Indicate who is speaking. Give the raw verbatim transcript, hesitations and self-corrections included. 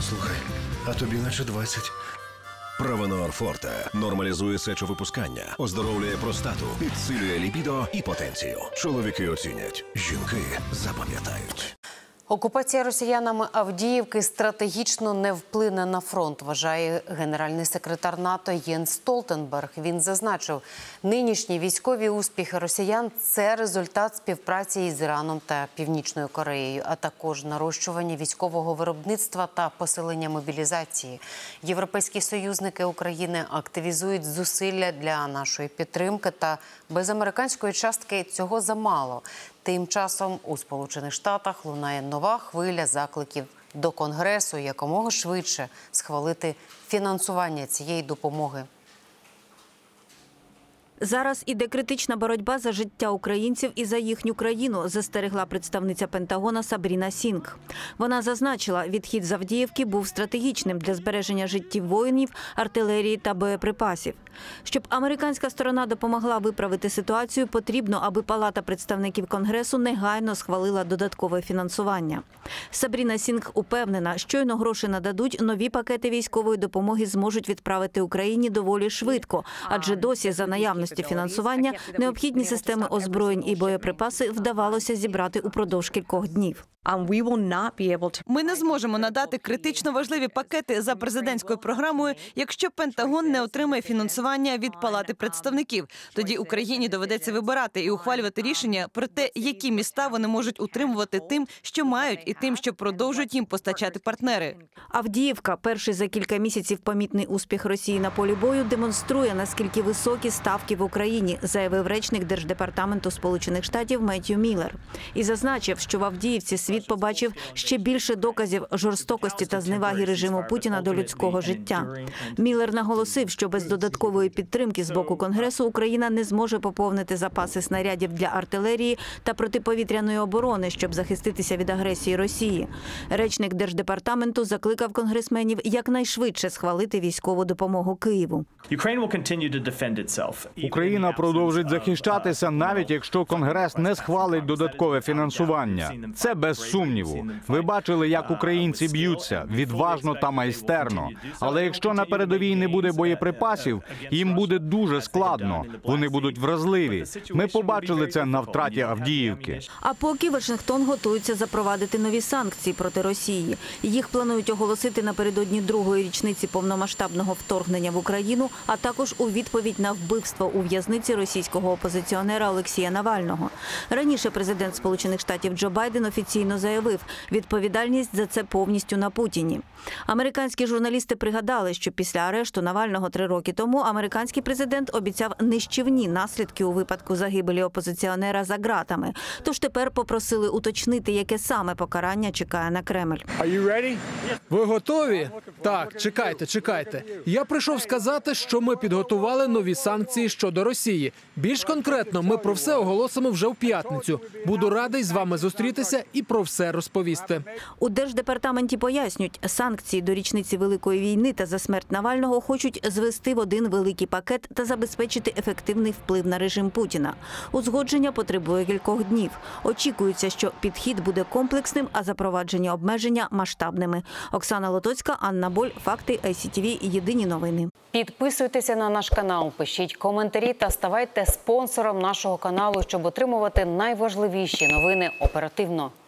Speaker 1: Слухай, а тобі наче двадцять.
Speaker 2: Провенор Форте нормалізує сечовипускання, оздоровлює простату, підсилює лібідо і потенцію. Чоловіки оцінять, жінки запам'ятають.
Speaker 3: Окупація росіянами Авдіївки стратегічно не вплине на фронт, вважає генеральний секретар НАТО Єнс Столтенберг. Він зазначив, нинішні військові успіхи росіян – це результат співпраці із Іраном та Північною Кореєю, а також нарощування військового виробництва та посилення мобілізації. Європейські союзники України активізують зусилля для нашої підтримки, та без американської частки цього замало. Тим часом у Сполучених Штатах лунає нова хвиля закликів до Конгресу якомога швидше схвалити фінансування цієї допомоги.
Speaker 4: Зараз іде критична боротьба за життя українців і за їхню країну, застерегла представниця Пентагона Сабріна Сінгх. Вона зазначила, відхід з Авдіївки був стратегічним для збереження життів воїнів, артилерії та боєприпасів. Щоб американська сторона допомогла виправити ситуацію, потрібно, аби Палата представників Конгресу негайно схвалила додаткове фінансування. Сабріна Сінгх упевнена, щойно гроші нададуть, нові пакети військової допомоги зможуть відправити Україні доволі швидко, адже досі за наявності фінансування необхідні системи озброєнь і боєприпаси вдавалося зібрати упродовж кількох днів.
Speaker 5: Ми не зможемо надати критично важливі пакети за президентською програмою, якщо Пентагон не отримає фінансування від Палати представників. Тоді Україні доведеться вибирати і ухвалювати рішення про те, які міста вони можуть утримувати тим, що мають, і тим, що продовжують їм постачати партнери.
Speaker 4: Авдіївка, перший за кілька місяців помітний успіх Росії на полі бою, демонструє, наскільки високі ставки в Україні, заявив речник Держдепартаменту Сполучених Штатів Меттью Міллер. І зазначив, що в Авдіївці світ побачив ще більше доказів жорстокості та зневаги режиму Путіна до людського життя. Міллер наголосив, що без додаткової підтримки з боку Конгресу Україна не зможе поповнити запаси снарядів для артилерії та протиповітряної оборони, щоб захиститися від агресії Росії. Речник Держдепартаменту закликав конгресменів якнайшвидше схвалити військову допомогу Києву.
Speaker 6: Україна продовжить захищатися, навіть якщо Конгрес не схвалить додаткове фінансування. Це без сумніву. Ви бачили, як українці б'ються, відважно та майстерно. Але якщо на передовій не буде боєприпасів, їм буде дуже складно. Вони будуть вразливі. Ми побачили це на втраті Авдіївки.
Speaker 4: А поки Вашингтон готується запровадити нові санкції проти Росії. Їх планують оголосити напередодні другої річниці повномасштабного вторгнення в Україну, а також у відповідь на вбивство у в'язниці російського опозиціонера Олексія Навального. Раніше президент Сполучених Штатів Джо Байден офіційно заявив, відповідальність за це повністю на Путіні. Американські журналісти пригадали, що після арешту Навального три роки тому американський президент обіцяв нищівні наслідки у випадку загибелі опозиціонера за ґратами. Тож тепер попросили уточнити, яке саме покарання чекає на Кремль.
Speaker 7: Ви готові? Так, чекайте, чекайте. Я прийшов сказати, що ми підготували нові санкції щодо Росії. Більш конкретно, ми про все оголосимо вже в п'ятницю. Буду радий з вами зустрітися і про все розповісти.
Speaker 4: У Держдепартаменті пояснюють, санкції до річниці Великої війни та за смерть Навального хочуть звести в один великий пакет та забезпечити ефективний вплив на режим Путіна. Узгодження потребує кількох днів. Очікується, що підхід буде комплексним, а запровадження обмеження – масштабними. Оксана Лотоцька, Анна Боль, Факти, ай сі ті ві, Єдині новини.
Speaker 3: Підписуйтеся на наш канал, пишіть коментарі та ставайте спонсором нашого каналу, щоб отримувати найважливіші новини оперативно.